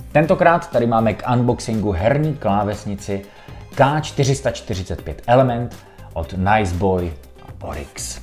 Tentokrát tady máme k unboxingu herní klávesnici K445 Element od Niceboy a Oryx.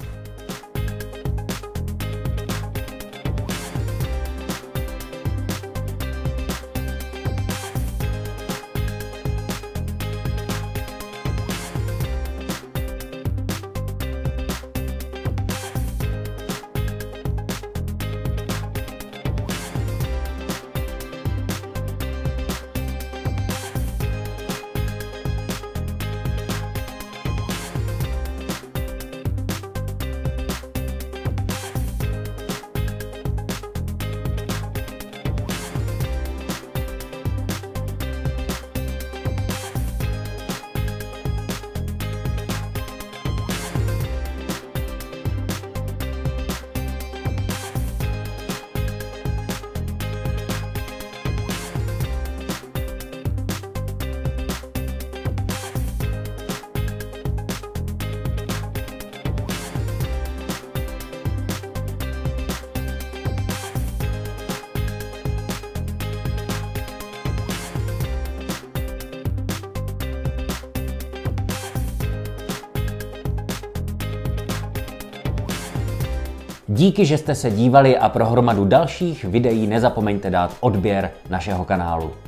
Díky, že jste se dívali a pro hromadu dalších videí nezapomeňte dát odběr našeho kanálu.